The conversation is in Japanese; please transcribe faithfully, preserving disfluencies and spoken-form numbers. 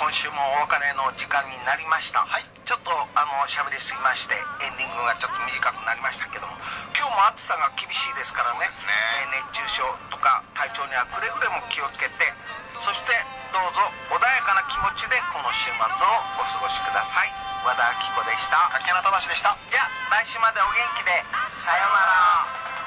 週もお別れの時間になりました。はい、ちょっとあの喋りすぎましてエンディングがちょっと短くなりましたけども、今日も暑さが厳しいですからね。そうですね、えー熱中症とか体調にはくれぐれも気をつけて、そしてどうぞ穏やかな気持ちでこの週末をお過ごしください。和田アキ子でした。 竹穴忠でした。 じゃあ来週までお元気で。さようなら。